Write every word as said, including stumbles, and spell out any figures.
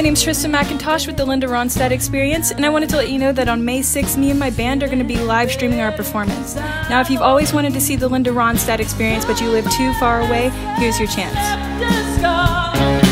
name's Tristan McIntosh with the Linda Ronstadt Experience, and I wanted to let you know that on May sixth, me and my band are going to be live streaming our performance. Now, if you've always wanted to see the Linda Ronstadt Experience but you live too far away, here's your chance.